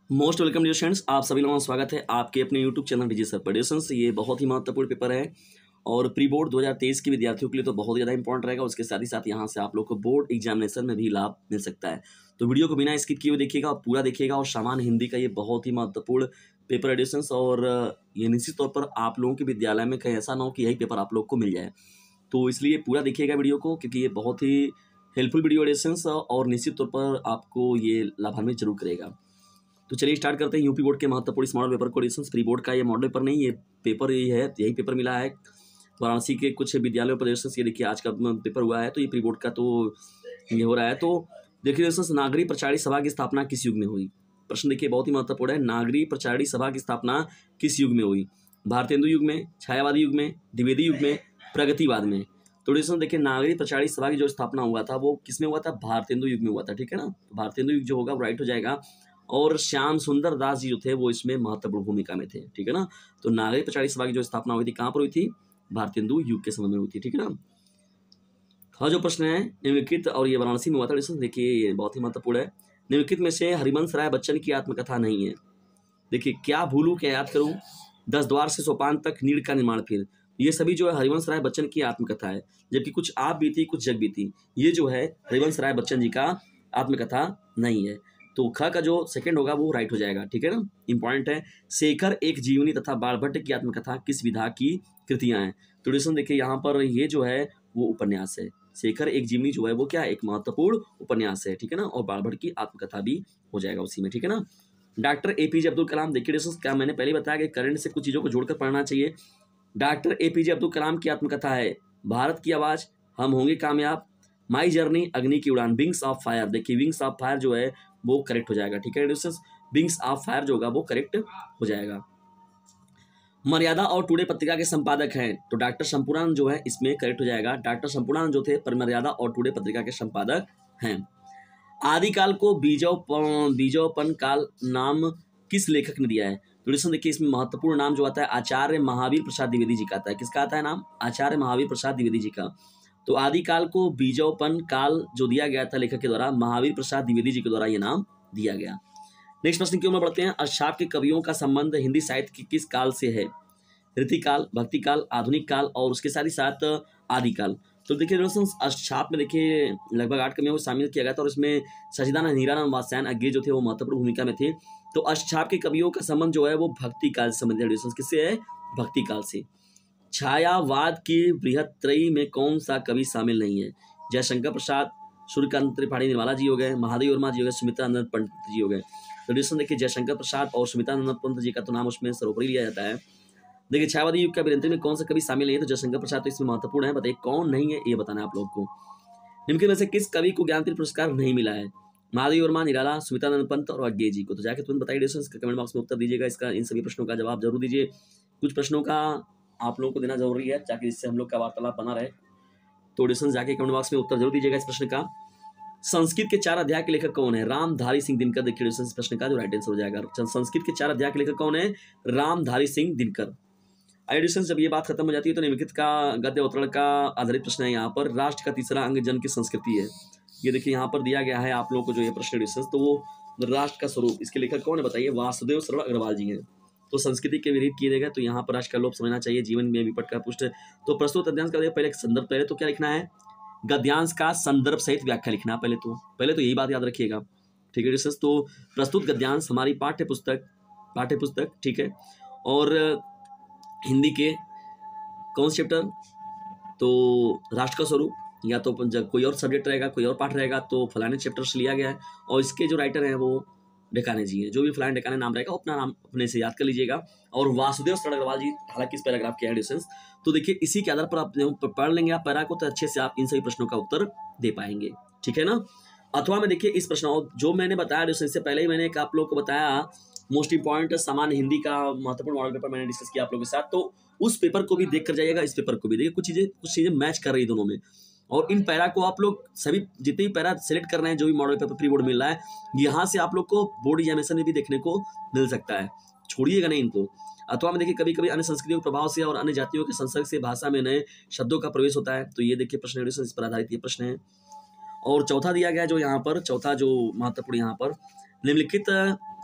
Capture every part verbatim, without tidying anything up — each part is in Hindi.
मोस्ट वेलकम डियर स्टूडेंट्स, आप सभी लोगों का स्वागत है आपके अपने YouTube channel DG sir predictions. ये बहुत ही महत्वपूर्ण पेपर है और प्री बोर्ड दो हज़ार तेईस के विद्यार्थियों के लिए तो बहुत ज़्यादा इंपॉर्टेंट रहेगा। उसके साथ ही साथ यहाँ से आप लोग को बोर्ड एग्जामिनेशन में भी लाभ मिल सकता है। तो वीडियो को बिना स्किप किए हुए देखिएगा और पूरा देखिएगा। और सामान्य हिंदी का ये बहुत ही महत्वपूर्ण पेपर एडिशंस, और ये निश्चित तौर पर आप लोगों के विद्यालय में कहीं ऐसा ना हो कि यही पेपर आप लोग को मिल जाए। तो इसलिए पूरा देखिएगा वीडियो को, क्योंकि ये बहुत ही हेल्पफुल वीडियो एडिशंस और निश्चित तौर पर आपको ये लाभान्वित जरूर करेगा। तो चलिए स्टार्ट करते हैं यूपी बोर्ड के महत्वपूर्ण इस मॉडल पेपर को एडिशंस। प्री बोर्ड का ये मॉडल पेपर नहीं, ये पेपर यही है, यही पेपर मिला है वाराणसी के कुछ विद्यालयों पर एडिशंस। ये देखिए आज का पेपर हुआ है, तो ये प्री बोर्ड का तो ये हो रहा है। तो देखिए एडिशंस, नागरी प्रचारी सभा की स्थापना किस युग में हुई? प्रश्न देखिए बहुत ही महत्वपूर्ण है। नागरी प्रचारी सभा की स्थापना किस युग में हुई? भारतेंदु युग में, छायावादी युग में, द्विवेदी युग में, प्रगतिवाद में? तो एडिशंस देखिए, नागरी प्रचारी सभा की जो स्थापना हुआ था वो किसमें हुआ था? भारतेंदु युग में हुआ था, ठीक है ना। भारतेंदु युग जो होगा वो राइट हो जाएगा। और श्याम सुंदर दास जी जो थे वो इसमें महत्वपूर्ण भूमिका में थे, ठीक है ना। तो नागरिक प्रचारी सभा की जो स्थापना हुई थी कहाँ पर हुई थी? भारतेंदु युग के समय में हुई थी, ठीक है ना। हाँ, जो प्रश्न है निम्नलिखित, और ये वाराणसी में हुआ था। देखिए ये बहुत ही महत्वपूर्ण है। निम्नलिखित में से हरिवंश राय बच्चन की आत्मकथा नहीं है। देखिए, क्या भूलूं क्या याद करूं, दस द्वार से सोपान तक, नीड़ का निर्माण फिर, ये सभी जो है हरिवंश राय बच्चन की आत्मकथा है। जबकि कुछ आप बीती कुछ जग बीती, ये जो है हरिवंश राय बच्चन जी का आत्मकथा नहीं है। तो ख का जो सेकंड होगा वो राइट हो जाएगा, ठीक है ना। इंपॉर्टेंट है। शेखर एक जीवनी तथा बाणभट्ट की आत्मकथा किस विधा की कृतियां हैं? तो डिस्कशन देखिए, यहाँ पर ये जो है वो उपन्यास है। शेखर एक जीवनी जो है वो क्या, एक महत्वपूर्ण उपन्यास है, ठीक है ना। और बाणभट्ट की आत्मकथा भी हो जाएगा उसी में, ठीक है ना। डॉक्टर एपीजे अब्दुल कलाम, देखिए डिस्कशन, क्या मैंने पहले बताया कि करंट से कुछ चीजों को जोड़कर पढ़ना चाहिए। डॉक्टर एपीजे अब्दुल कलाम की आत्मकथा है भारत की आवाज, हम होंगे कामयाब, माई जर्नी, अग्नि की उड़ान, विंग्स ऑफ फायर। देखिए विंग्स ऑफ फायर जो है वो करेक्ट हो जाएगा, ठीक है। विंग्स ऑफ फायर जो होगा वो करेक्ट हो जाएगा। मर्यादा और टुडे पत्रिका के संपादक हैं, तो डॉक्टर संपूर्णानंद जो है इसमें करेक्ट हो जाएगा। डॉक्टर संपूर्णानंद जो थे पर मर्यादा और टुडे पत्रिका के संपादक हैं। आदिकाल को बीजोप बीजोपन काल नाम किस लेखक ने दिया है? तो देखिए इसमें महत्वपूर्ण नाम जो आता है आचार्य महावीर प्रसाद द्विवेदी जी का आता है। किसका आता है नाम? आचार्य महावीर प्रसाद द्विवेदी जी का। तो आदिकाल को बीजोपन काल जो दिया गया था लेखक के द्वारा, महावीर प्रसाद द्विवेदी जी के द्वारा ये नाम दिया गया। नेक्स्ट प्रश्न की ओर बढ़ते हैं। अष्टछाप के कवियों का संबंध हिंदी साहित्य के किस काल से है? रीतिकाल, भक्तिकाल, आधुनिक काल और उसके साथ ही साथ आदिकाल। तो देखिए अष्टछाप में देखिए लगभग आठ कवियों को शामिल किया गया था और इसमें सचिदानंद हीरानंद वात्स्यायन अज्ञे जो थे वो महत्वपूर्ण भूमिका में थे। तो अष्टछाप के कवियों का संबंध जो है वो भक्ति काल से संबंधित है। किससे है? भक्ति काल से। छायावाद की बृहत त्रयी में कौन सा कवि शामिल नहीं है? जयशंकर प्रसाद, सूर्यकांत त्रिपाठी निर्मला जी हो गए, महादेव वर्मा जी हो गए, सुमित्रानंद पंडित जी हो गए। तो देखिए जयशंकर प्रसाद और सुमित्रानंद पंडित जी का तो नाम उसमें सर्वोपरि लिया जाता है। देखिए छायावादी युग के अभियंत्री में कौन सा कवि शामिल नहीं है? तो जयशंकर प्रसाद तो इसमें महत्वपूर्ण है। बताइए कौन नहीं है, ये बताना है आप लोग को। निम्नलिखित में से किस कवि को ज्ञानपीठ पुरस्कार नहीं मिला है? महादेव वर्मा, निराला, सुमित्रानंद पंत और अज्ञे जी को। तो जाके तुरंत बताइए, कमेंट बॉक्स में उत्तर दीजिएगा। इसका इन सभी प्रश्नों का जवाब जरूर दीजिए। कुछ प्रश्नों का आप लोगों को देना जरूरी है ताकि इससे हम लोग का वार्तालाप बना रहे। तो डिस्कशन जाके कमेंट बॉक्स में उत्तर जरूर दीजिएगा इस प्रश्न का। संस्कृत के चार अध्याय के लेखक कौन है? रामधारी सिंह दिनकर। देखिए इस प्रश्न का जो राइट आंसर हो जाएगा। संस्कृत के चार अध्याय के लेखक कौन है? रामधारी सिंह दिनकर। एडिशन जब ये बात खत्म हो जाती है तो निम्नलिखित का गद्य अवतरण का आधारित प्रश्न है। यहाँ पर राष्ट्र का तीसरा अंग जन की संस्कृति है। ये देखिए यहाँ पर दिया गया है आप लोगों को जो ये प्रश्न एडिशन, तो वो राष्ट्र का स्वरूप, इसके लेखक कौन है बताइए? वासुदेव शरण अग्रवाल जी हैं। तो संस्कृति के विरोध किए गए, तो यहाँ पर राष्ट्र का लोप समझना चाहिए, जीवन में विपट का पुष्ट। तो प्रस्तुत अध्यांश का पहले संदर्भ, पहले तो क्या लिखना है? गद्यांश का संदर्भ सहित व्याख्या लिखना। पहले तो पहले तो यही बात याद रखिएगा, ठीक है। तो प्रस्तुत गद्यांश हमारी पाठ्य पुस्तक पाठ्य पुस्तक ठीक है। और हिंदी के कौन से चैप्टर? तो राष्ट्र का स्वरूप, या तो कोई और सब्जेक्ट रहेगा, कोई और पाठ रहेगा, तो फलाने चैप्टर से लिया गया है। और इसके जो राइटर हैं वो डेकाने जी हैं। जो भी फलाने डेकाने नाम रहेगा अपना नाम अपने से याद कर लीजिएगा। और वासुदेव शरण अग्रवाल जी, हालांकि इस पैराग्राफ के एडिशंस, तो देखिए इसी के आधार पर आप पढ़ लेंगे आप पैरा को, तो अच्छे से आप इन सभी प्रश्नों का उत्तर दे पाएंगे, ठीक है ना। अथवा में देखिए इस प्रश्न जो मैंने बताया इससे पहले ही मैंने एक आप लोग को बताया मोस्ट इंपॉर्टेंट सामान्य हिंदी का महत्वपूर्ण मॉडल पेपर मैंने डिस्कस किया आप लोगों के साथ। तो उस पेपर को भी देख कर जाइएगा, इस पेपर को भी देखिए, कुछ चीजें कुछ चीजें मैच कर रही है दोनों में। और इन पैरा को आप लोग सभी जितने भी पैरा सेलेक्ट कर रहे हैं, जो भी मॉडल पेपर प्री बोर्ड मिल रहा है, यहाँ से आप लोग को बोर्ड एग्जामिनेशन में भी देखने को मिल सकता है। छोड़िएगा नहीं इनको। अथवा में देखिए कभी कभी अन्य संस्कृतियों के प्रभाव से और अन्य जातियों के संसर्ग से भाषा में नए शब्दों का प्रवेश होता है। तो ये देखिए प्रश्न एडिशन इस पर आधारित ये प्रश्न है। और चौथा दिया गया जो यहाँ पर, चौथा जो महत्वपूर्ण यहाँ पर, निम्नलिखित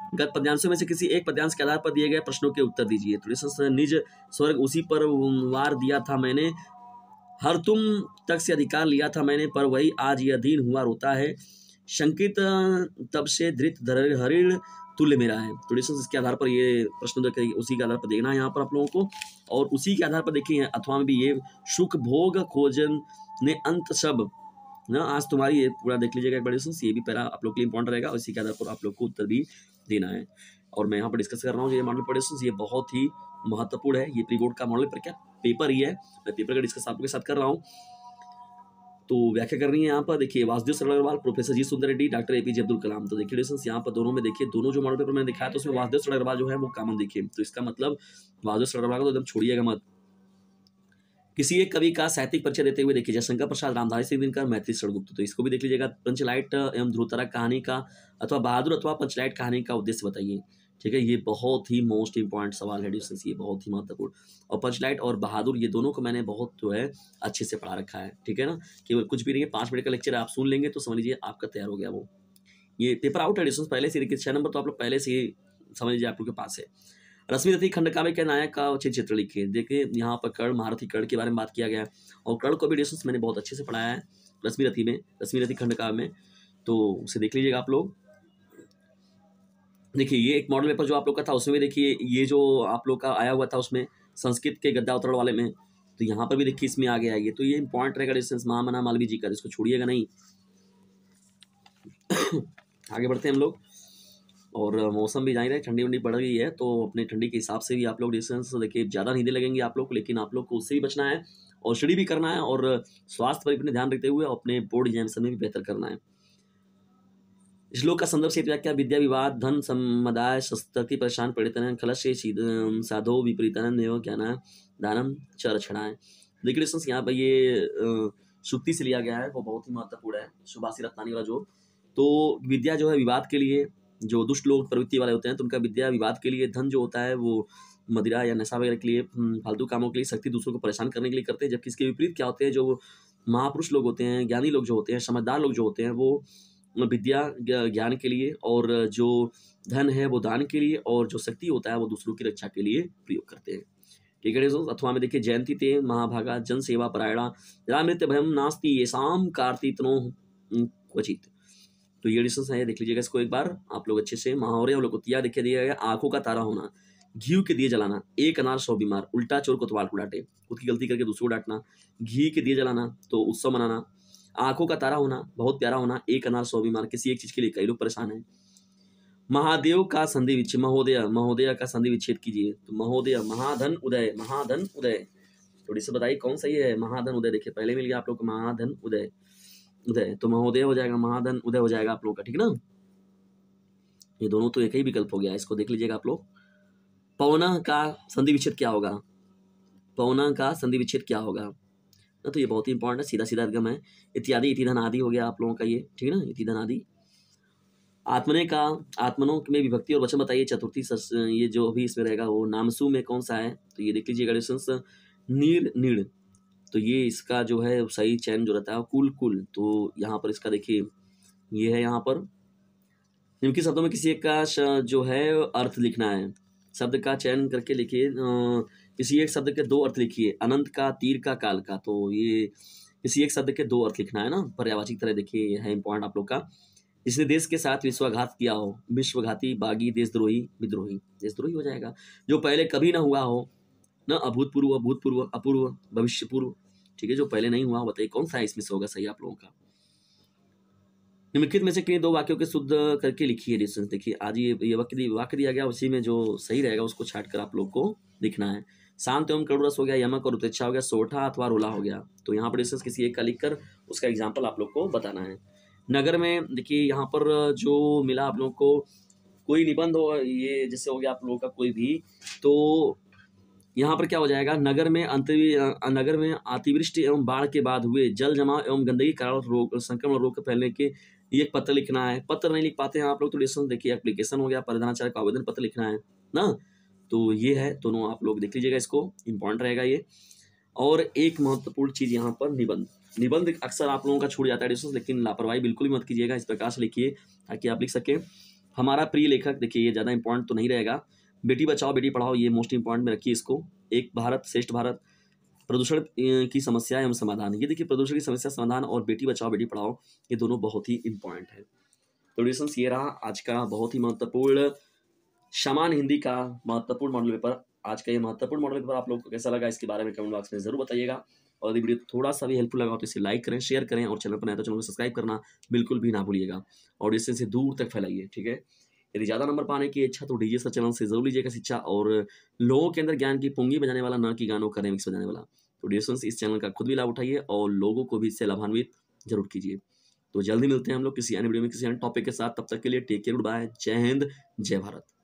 गत पद्यांशों में से किसी एक पद्यांश के आधार पर दिए गए प्रश्नों के उत्तर दीजिए। तो डिस्कस निज स्वर्ग उसी पर वार दिया था मैंने, हर तुम तक से अधिकार लिया था मैंने, पर वही आज यह अधीन हुआ रोता है, शंकित तब से धृत धर हरिण तुल्य मेरा है। तो डिस्कस इसके आधार पर ये प्रश्न उसी के आधार पर देखना है यहाँ पर आप लोगों को, और उसी के आधार पर देखिए अथवा में भी ये सुख भोग खोजन ने अंत सब ना, आज तुम्हारी ये पूरा देख लीजिएगा एक बार डिस्कस, ये भी पैरा आप लोग के लिए इंपॉर्टेंट रहेगा, इसी के आधार पर आप लोग को उत्तर भी देना है। और मैं यहाँ पर डिस्कस कर रहा हूँ ये मॉडल प्रेडिक्शंस, ये बहुत ही महत्वपूर्ण है, ये प्री बोर्ड का मॉडल पर क्या पेपर ही है, मैं पेपर का डिस्कस आप लोग के साथ कर रहा हूँ। तो व्याख्या करनी है यहाँ पर, देखिए वासुदेव सरल Agarwal, professor G Sundar Reddy, doctor APJ Abdul Kalam. तो देखिए डिस्कस यहाँ पर दोनों में देखिए, दोनों जो मॉडल पेपर मैंने दिखाया तो उसमें वासुदेव सरल अग्रवाल जो है वो कॉमन देखिए, तो इसका मतलब वासुदेव सरल अग्रवाल को तो एकदम छोड़िएगा मत। किसी एक कवि का साहित्यिक परिचय देते हुए देखिए, जयशंकर प्रसाद, रामधारी सिंह दिनकर, मैथिली शरण गुप्त। तो इसको भी देख लीजिएगा। पंचलाइट एवं ध्रुवतारा कहानी का अथवा बहादुर अथवा पंचलाइट कहानी का उद्देश्य बताइए। ठीक है, ये बहुत ही मोस्ट इंपॉर्टेंट सवाल है डिस्कस, ये बहुत ही महत्वपूर्ण। और पंचलाइट और बहादुर ये दोनों को मैंने बहुत जो है अच्छे से पढ़ा रखा है। ठीक है ना, केवल कुछ भी नहीं है, पाँच मिनट का लेक्चर आप सुन लेंगे तो समझ लीजिए आपका तैयार हो गया वो। ये पेपर आउट है डिस्कस पहले से, छह नंबर तो आप लोग पहले से ही समझ लीजिए आप लोग के पास है। रश्मि रथी खंड काव्य के नायक का चित्र चित्र लिखे। देखिए यहाँ पर कर्ण, महारथी कर्ण के बारे में बात किया गया है, और कर्ण को भी डिस्कस मैंने बहुत अच्छे से पढ़ाया है रश्मि रथी में, रश्मि रथी खंड काव्य में, तो उसे देख लीजिएगा आप लोग। देखिए ये एक मॉडल पेपर जो आप लोग का था उसमें देखिए ये जो आप लोग का आया हुआ था उसमें संस्कृत के गद्दा अवतरण वाले में, तो यहाँ पर भी देखिए इसमें आ गया है ये, तो ये इंपॉर्टेंट रहेगा डिस्टेंस महामना मालवीय जी का, इसको छोड़िएगा नहीं। आगे बढ़ते हैं हम लोग, और मौसम भी जान रहे ठंडी वंडी बढ़ गई है, तो अपने ठंडी के हिसाब से भी आप लोग डिस्टेंस देखिए ज़्यादा नींदे लगेंगे आप लोग को, लेकिन आप लोग को उससे भी बचना है और स्टडी भी करना है, और स्वास्थ्य पर अपने ध्यान रखते हुए अपने बोर्ड एग्जामिनेशन में भी बेहतर करना है। श्लोक का संदर्भ से व्याख्या, विद्या विवाद धन समुदाय शस्त्रति परेशान पीड़ितन खलश साधो विपरीतन एवं ज्ञान दानम च रक्षणाएं। देखिए डिस्टेंस यहाँ पर ये सुक्ति से लिया गया है, वो बहुत ही महत्वपूर्ण है, सुभाषी रत्नानी वाला जो। तो विद्या जो है विवाद के लिए, जो दुष्ट लोग प्रवृत्ति वाले होते हैं तो उनका विद्या विवाद के लिए, धन जो होता है वो मदिरा या नशा वगैरह के लिए, फालतू कामों के लिए, शक्ति दूसरों को परेशान करने के लिए करते हैं। जबकि इसके विपरीत क्या होते हैं, जो महापुरुष लोग होते हैं, ज्ञानी लोग जो होते हैं, समझदार लोग जो होते हैं, वो विद्या ज्ञान के लिए, और जो धन है वो दान के लिए, और जो शक्ति होता है वो दूसरों की रक्षा के लिए प्रयोग करते हैं। ठीक है दोस्तों, अथवा में देखिए जयंती ते महाभागा जन सेवा परायणा रामृत्य भयम नास्ति येषाम कार्तितनो क्वचित। तो ये डिस्टेंस है, देख लीजिएगा इसको एक बार आप लोग अच्छे से। महावरे हम लोग को तिया देखे दिया गया, आंखों का तारा होना, घी के दिए जलाना, एक अनार सौ बीमार, उल्टा चोर कोतवाल को डांटे, खुद की गलती करके दूसरों को डांटना, घी के दिए जलाना तो उत्सव मनाना, आंखों का तारा होना, बहुत प्यारा होना, एक अनार सौ बीमार, किसी एक चीज के लिए कई लोग परेशान हैं। महादेव का संधि विच्छेद, महोदय महोदय का संधि विच्छेद कीजिए। तो महोदय महाधन उदय, महाधन उदय, थोड़ी सी बताइए कौन सही है, महाधन उदय। देखिए पहले मिल गया आप लोग को महाधन उदय, उदय तो महोदय हो जाएगा, महाधन उदय हो जाएगा आप लोग का, ठीक ना। ये दोनों तो एक ही विकल्प हो गया, इसको देख लीजिएगा आप लोग। पवना का संधि विच्छेद क्या होगा, पवना का संधि विच्छेद क्या होगा, तो ये बहुत ही इंपॉर्टेंट है, सीधा सीधा एकदम है। इत्यादि, इतिधन आदि हो गया आप लोगों का ये, ठीक है ना, इतिधन आदि। आत्मने का, आत्मनों में विभक्ति और वचन बताइए। चतुर्थी ये जो भी इसमें रहेगा वो नामसू में कौन सा है, तो ये देख लीजिएगा डिस्टेंस नीर नीड़, तो ये इसका जो है सही चयन जो रहता है कुल कुल, तो यहाँ पर इसका देखिए ये है, यहाँ पर निम्नलिखित शब्दों में किसी एक का जो है अर्थ लिखना है, शब्द का चयन करके लिखिए, किसी एक शब्द के दो अर्थ लिखिए, अनंत का, तीर का, काल का, तो ये किसी एक शब्द के दो अर्थ लिखना है ना, पर्यायवाची तरह। देखिए ये है इंपॉर्टेंट आप लोग का। जिसने देश के साथ विश्वासघात किया हो, विश्वघाती, बागी, देशद्रोही, विद्रोही, देशद्रोही हो जाएगा। जो पहले कभी ना हुआ हो ना, अभूतपूर्व, भूतपूर्व, अपूर्व, भविष्य पूर्व, ठीक है, जो पहले नहीं हुआ बताइए कौन सा है इसमें से होगा सही आप लोगों का। निम्नलिखित में से किन्हीं दो वाक्यों के शुद्ध करके लिखिए डिस्टेंस। देखिए आज ये ये वाक्य वाक्य दिया गया, उसी में जो सही रहेगा उसको छाट कर आप लोग को लिखना है। शांत एवं करुण रस हो गया, यमक और उपेक्षा हो गया, सोठा अथवा रोला हो गया, तो यहाँ पर डिस्टेंस किसी एक का लिख कर उसका एग्जाम्पल आप लोग को बताना है। नगर में देखिए यहाँ पर जो मिला आप लोग को, कोई निबंध हो, ये जैसे हो गया आप लोगों का कोई भी, तो यहाँ पर क्या हो जाएगा, नगर में अंत नगर में अतिवृष्टि एवं बाढ़ के बाद हुए जल जमाव एवं गंदगी कारण रोग संक्रमण रोग के फैलने के लिए एक पत्र लिखना है। पत्र नहीं लिख पाते हैं आप लोग तो डिस्टेंस देखिए एप्लीकेशन हो गया, परिधानाचार्य का आवेदन पत्र लिखना है ना, तो ये है दोनों आप लोग देख लीजिएगा, इसको इंपॉर्टेंट रहेगा ये। और एक महत्वपूर्ण चीज यहाँ पर निबंध, निबंध अक्सर आप लोगों का छूट जाता है डिस्टेंस, लेकिन लापरवाही बिल्कुल भी मत कीजिएगा, इस प्रकार से लिखिए ताकि आप लिख सकें। हमारा प्रिय लेखक, देखिए ये ज़्यादा इंपॉर्टेंट तो नहीं रहेगा। बेटी बचाओ बेटी पढ़ाओ, ये मोस्ट इंपॉर्टेंट में रखिए इसको। एक भारत श्रेष्ठ भारत, प्रदूषण अ, की समस्या एवं समाधान, ये देखिए प्रदूषण की समस्या समाधान और बेटी बचाओ बेटी पढ़ाओ, ये दोनों बहुत ही इंपॉर्टेंट है। तो डिस्टेंस ये रहा आज का बहुत ही महत्वपूर्ण सामान्य हिंदी का महत्वपूर्ण मॉडल पेपर। आज का ये महत्वपूर्ण मॉडल पेपर आप लोगों को कैसा लगा, इसके बारे में कमेंट बॉक्स में जरूर बताइएगा। और यदि वीडियो थोड़ा सा भी हेल्पफुल लगा तो इसे लाइक करें, शेयर करें, और चैनल पर नया तो चैनल को सब्सक्राइब करना बिल्कुल भी ना भूलिएगा, और इससे से दूर तक फैलाइए, ठीक है। यदि ज़्यादा नंबर पाने की इच्छा तो डीजे सर चैनल से जरूर लीजिएगा शिक्षा, और लोगों के अंदर ज्ञान की पुंगी बजाने वाला, न कि गानों का रिमिक्स बजाने वाला। तो डिस्टेंस इस चैनल का खुद भी लाभ उठाइए और लोगों को भी इससे लाभान्वित जरूर कीजिए। तो जल्दी मिलते हैं हम लोग किसी अन्य वीडियो में किसी अन्य टॉपिक के साथ। तब तक के लिए टेक केयर, गुड बाय, जय हिंद, जय भारत।